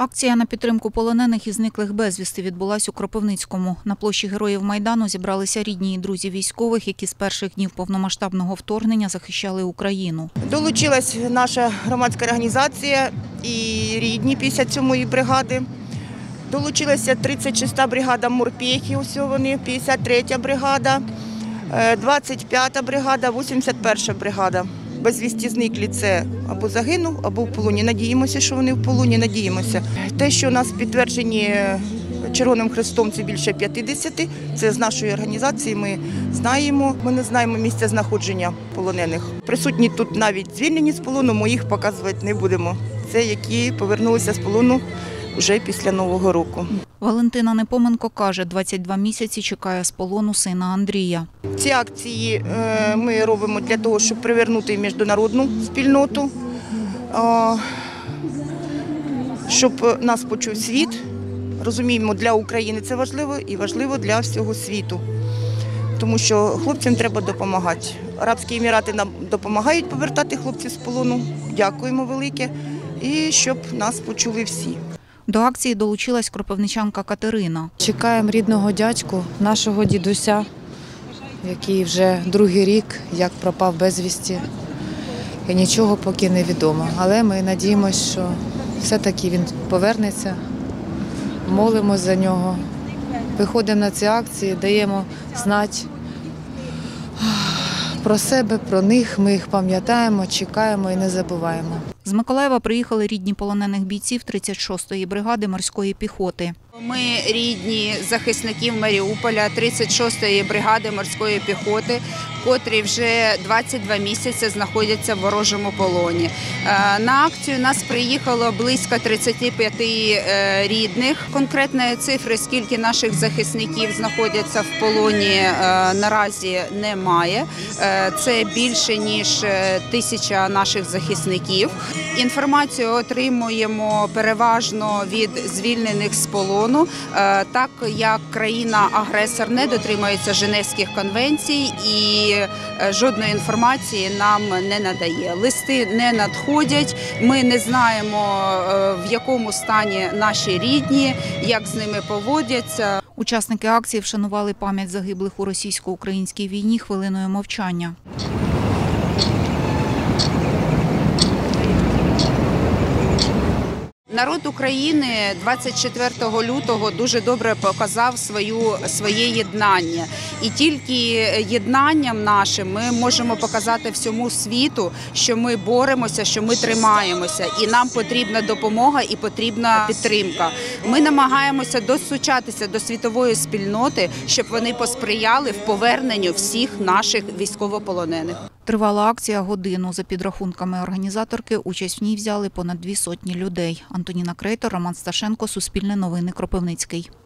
Акція на підтримку полонених і зниклих безвісти відбулась у Кропивницькому. На площі Героїв Майдану зібралися рідні і друзі військових, які з перших днів повномасштабного вторгнення захищали Україну. Долучилась наша громадська організація і рідні 57-ї бригади. Долучилася 36-та бригада морпехів, ось вони, 53-я бригада, 25-та бригада, 81-ша бригада. Безвісті зниклі – це або загинув, або в полоні. Надіємося, що вони в полоні, надіємося. Те, що у нас підтверджені Червоним Хрестом, це більше 50, це з нашої організації, ми знаємо. Ми не знаємо місця знаходження полонених. Присутні тут навіть звільнені з полону, ми їх показувати не будемо. Це які повернулися з полону вже після Нового року. Валентина Непоменко каже, 22 місяці чекає з полону сина Андрія. Ці акції ми робимо для того, щоб привернути міжнародну спільноту, щоб нас почув світ. Розуміємо, для України це важливо і важливо для всього світу. Тому що хлопцям треба допомагати. Арабські Емірати нам допомагають повертати хлопців з полону. Дякуємо велике. І щоб нас почули всі. До акції долучилась кропивничанка Катерина. Чекаємо рідного дядьку, нашого дідуся, який вже другий рік, як пропав безвісті. І нічого поки не відомо. Але ми надіємося, що все-таки він повернеться, молимось за нього. Виходимо на ці акції, даємо знати про себе, про них. Ми їх пам'ятаємо, чекаємо і не забуваємо. З Миколаєва приїхали рідні полонених бійців 36-ї бригади морської піхоти. Ми рідні захисників Маріуполя 36-ї бригади морської піхоти, котрі вже 22 місяці знаходяться в ворожому полоні. На акцію нас приїхало близько 35 рідних. Конкретної цифри, скільки наших захисників знаходяться в полоні, наразі немає. Це більше, ніж 1000 наших захисників. Інформацію отримуємо переважно від звільнених з полону, так як країна-агресор не дотримується Женевських конвенцій і жодної інформації нам не надає. Листи не надходять, ми не знаємо, в якому стані наші рідні, як з ними поводяться. Учасники акції вшанували пам'ять загиблих у російсько-українській війні хвилиною мовчання. Народ України 24 лютого дуже добре показав своє єднання. І тільки єднанням нашим ми можемо показати всьому світу, що ми боремося, що ми тримаємося. І нам потрібна допомога і потрібна підтримка. Ми намагаємося достучатися до світової спільноти, щоб вони посприяли в поверненню всіх наших військовополонених. Тривала акція годину. За підрахунками організаторки, участь в ній взяли понад 200 людей. Антоніна Крейтор, Роман Сташенко, Суспільне новини, Кропивницький.